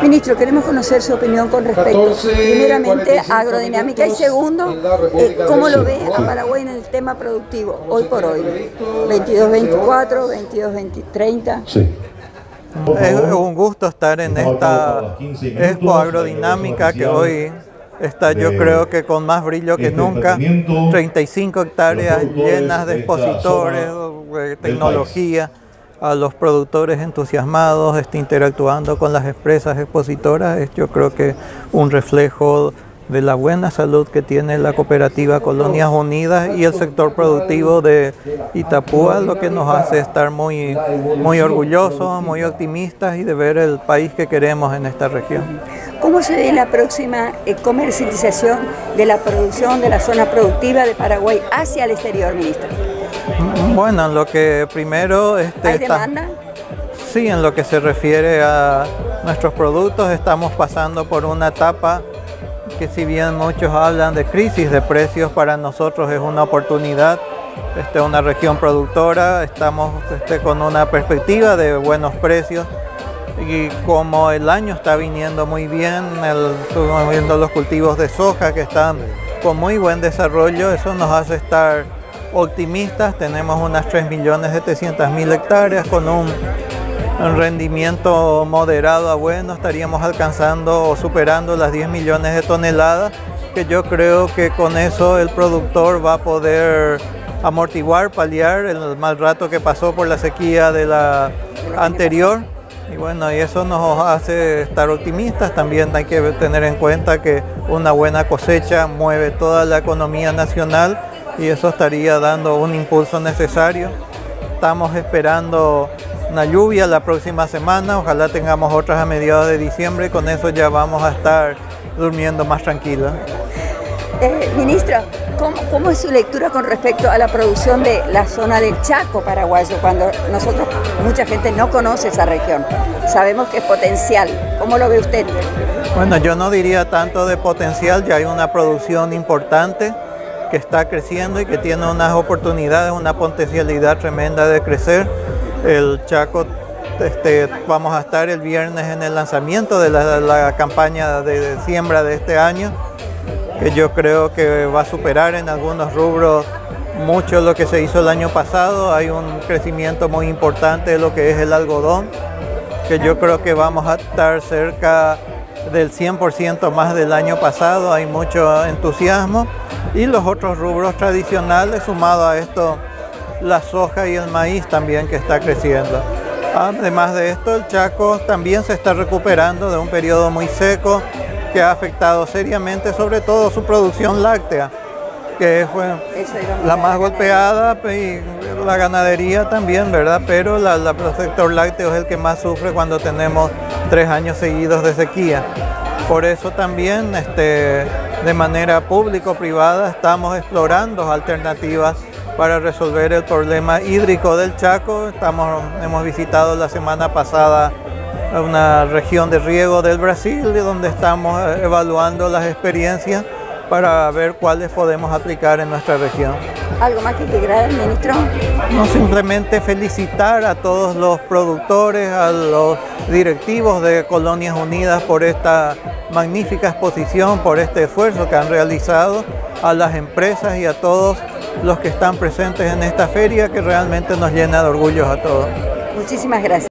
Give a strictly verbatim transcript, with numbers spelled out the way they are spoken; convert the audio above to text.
Ministro, queremos conocer su opinión con respecto, primeramente, a agrodinámica y segundo, eh, ¿cómo lo ve a Paraguay en el tema productivo hoy por hoy? veintidós veinticuatro, veintidós treinta. Sí. Es un gusto estar en esta Expo Agrodinámica que hoy está, yo creo que con más brillo que nunca. treinta y cinco hectáreas llenas de expositores, de tecnología, a los productores entusiasmados, este, interactuando con las empresas expositoras. Es, yo creo que un reflejo de la buena salud que tiene la cooperativa Colonias Unidas y el sector productivo de Itapúa, lo que nos hace estar muy, muy orgullosos, muy optimistas y de ver el país que queremos en esta región. ¿Cómo se ve la próxima eh, comercialización de la producción de la zona productiva de Paraguay hacia el exterior, ministro? Bueno, en lo que primero... Este, ¿Hay demanda? Está, sí, en lo que se refiere a nuestros productos, estamos pasando por una etapa que, si bien muchos hablan de crisis de precios, para nosotros es una oportunidad. Este, una región productora, estamos este, con una perspectiva de buenos precios y como el año está viniendo muy bien, el, estamos viendo los cultivos de soja que están con muy buen desarrollo, eso nos hace estar optimistas. Tenemos unas tres millones setecientas mil hectáreas con un un rendimiento moderado a bueno, estaríamos alcanzando o superando las diez millones de toneladas, que yo creo que con eso el productor va a poder amortiguar, paliar el mal rato que pasó por la sequía de la anterior. Y bueno, y eso nos hace estar optimistas. También hay que tener en cuenta que una buena cosecha mueve toda la economía nacional y eso estaría dando un impulso necesario. Estamos esperando una lluvia la próxima semana, ojalá tengamos otras a mediados de diciembre, con eso ya vamos a estar durmiendo más tranquilos. Eh, ministro, ¿cómo, ¿cómo es su lectura con respecto a la producción de la zona del Chaco paraguayo, cuando nosotros, mucha gente no conoce esa región? Sabemos que es potencial, ¿cómo lo ve usted? Bueno, yo no diría tanto de potencial, ya hay una producción importante que está creciendo y que tiene unas oportunidades, una potencialidad tremenda de crecer. El Chaco, este, vamos a estar el viernes en el lanzamiento de la, la campaña de, de siembra de este año, que yo creo que va a superar en algunos rubros mucho lo que se hizo el año pasado. Hay un crecimiento muy importante de lo que es el algodón, que yo creo que vamos a estar cerca del cien por ciento más del año pasado. Hay mucho entusiasmo y los otros rubros tradicionales, sumado a esto la soja y el maíz también, que está creciendo. Además de esto, el Chaco también se está recuperando de un periodo muy seco que ha afectado seriamente sobre todo su producción láctea, que fue la más golpeada, y la ganadería también, ¿verdad? Pero la, la, el sector lácteo es el que más sufre cuando tenemos tres años seguidos de sequía. Por eso también este, de manera público-privada estamos explorando alternativas para resolver el problema hídrico del Chaco. Estamos, hemos visitado la semana pasada una región de riego del Brasil, donde estamos evaluando las experiencias para ver cuáles podemos aplicar en nuestra región. ¿Algo más que agregar, ministro? No, simplemente felicitar a todos los productores, a los directivos de Colonias Unidas por esta magnífica exposición, por este esfuerzo que han realizado, a las empresas y a todos los que están presentes en esta feria, que realmente nos llena de orgullo a todos. Muchísimas gracias.